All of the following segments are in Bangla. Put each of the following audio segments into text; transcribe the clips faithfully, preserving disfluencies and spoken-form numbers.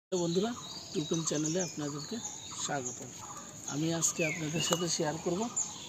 বন্ধুরা টুপেন চ্যানেলে আপনাদেরকে স্বাগত। আমি আজকে আপনাদের সাথে শেয়ার করব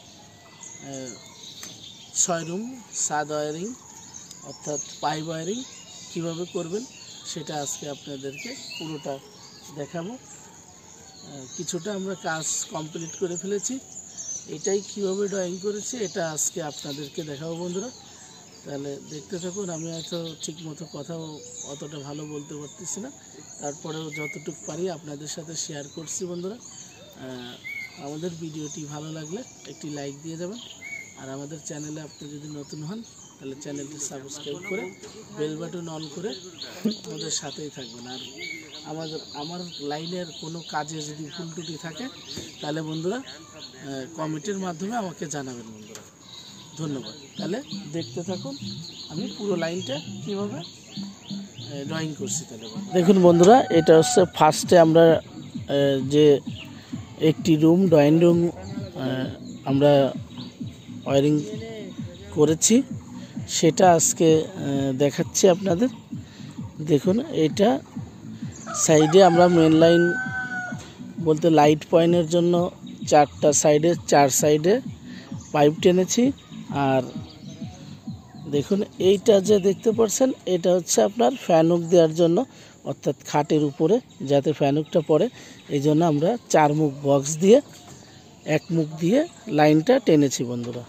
ছয় রুম ছাদ ওয়্যারিং অর্থাৎ পাইপ ওয়্যারিং কীভাবে করবেন সেটা আজকে আপনাদেরকে পুরোটা দেখাবো। কিছুটা আমরা কাজ কমপ্লিট করে ফেলেছি, এটাই কীভাবে ড্রয়িং করেছি এটা আজকে আপনাদেরকে দেখাবো বন্ধুরা। তাহলে দেখতে থাকুন। আমি হয়তো ঠিক মতো কথাও অতটা ভালো বলতে পারতেছি না, তারপরেও যতটুকু পারি আপনাদের সাথে শেয়ার করছি বন্ধুরা। আমাদের ভিডিওটি ভালো লাগলে একটি লাইক দিয়ে যাবেন, আর আমাদের চ্যানেলে আপনি যদি নতুন হন তাহলে চ্যানেলটি সাবস্ক্রাইব করে বেল বাটন অন করে আমাদের সাথেই থাকবেন। আর আমাদের আমার লাইনের কোনো কাজে যদি ভুল ত্রুটি থাকে তাহলে বন্ধুরা কমেন্টের মাধ্যমে আমাকে জানাবেন বন্ধুরা। ধন্যবাদ। তাহলে দেখতে থাকুন আমি পুরো লাইনটা কীভাবে ড্রয়িং করছি। তাহলে দেখুন বন্ধুরা, এটা হচ্ছে ফার্স্টে আমরা যে একটি রুম ড্রয়িং রুম আমরা ওয়্যারিং করেছি সেটা আজকে দেখাচ্ছি আপনাদের। দেখুন, এটা সাইডে আমরা মেন লাইন বলতে লাইট পয়েন্টের জন্য চারটা সাইডে চার সাইডে পাইপ টেনেছি। আর দেখুন, এইটা যে দেখতে পাচ্ছেন এটা হচ্ছে আপনার ফ্যানুক দেওয়ার জন্য, অর্থাৎ খাটের উপরে যাতে ফ্যানুকটা পড়ে এই জন্য আমরা চার মুখ বক্স দিয়ে এক মুখ দিয়ে লাইনটা টেনেছি বন্ধুরা।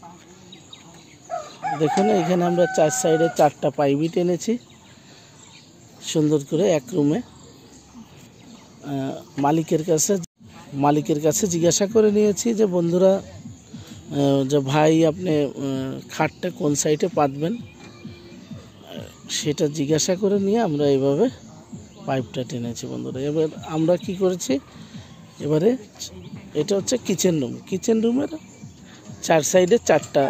দেখুন, এখানে আমরা চার সাইডে চারটা পাইপই টেনেছি সুন্দর করে এক রুমে। মালিকের কাছে মালিকের কাছে জিজ্ঞাসা করে নিয়েছি যে বন্ধুরা যে ভাই আপনি খাটটা কোন সাইডে পাতবেন সেটা জিজ্ঞাসা করে নিয়ে আমরা এইভাবে পাইপটা টেনেছি বন্ধুরা। এবার আমরা কি করেছি, এবারে এটা হচ্ছে কিচেন রুম, কিচেন রুমের চার সাইডে চারটা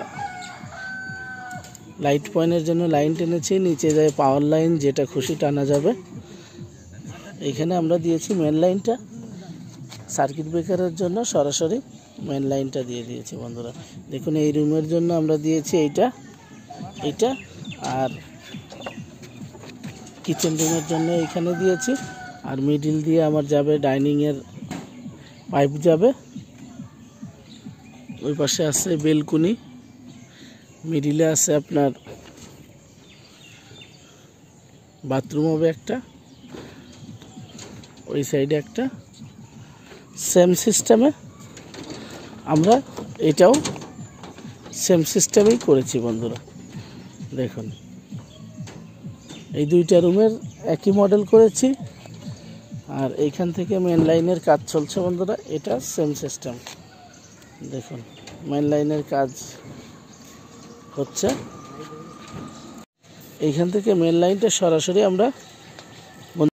লাইট পয়েন্টের জন্য লাইন টেনেছি। নিচে যায় পাওয়ার লাইন, যেটা খুশি টানা যাবে। এইখানে আমরা দিয়েছি মেন লাইনটা, সার্কিট ব্রেকারের জন্য সরাসরি মেন লাইনটা দিয়ে দিয়েছি বন্ধুরা। দেখুন, এই রুমের জন্য আমরা দিয়েছি এইটা এইটা আর কিচেন রুমের জন্য এইখানে দিয়েছি। আর মিডিল দিয়ে আমার যাবে ডাইনিংয়ের পাইপ যাবে। ওই পাশে আছে বেলকুনি, মিডিলে আছে আপনার বাথরুম হবে একটা, ওই সাইডে একটা। সেম সিস্টেমে আমরা এটাও সেম সিস্টেমেই করেছি বন্ধুরা। দেখুন, এই দুইটা রুমের একই মডেল করেছি। আর এইখান থেকে মেন লাইনের কাজ চলছে বন্ধুরা, এটা সেম সিস্টেম। দেখুন, মেন লাইনের কাজ হচ্ছে। এইখান থেকে মেন লাইনটা সরাসরি আমরা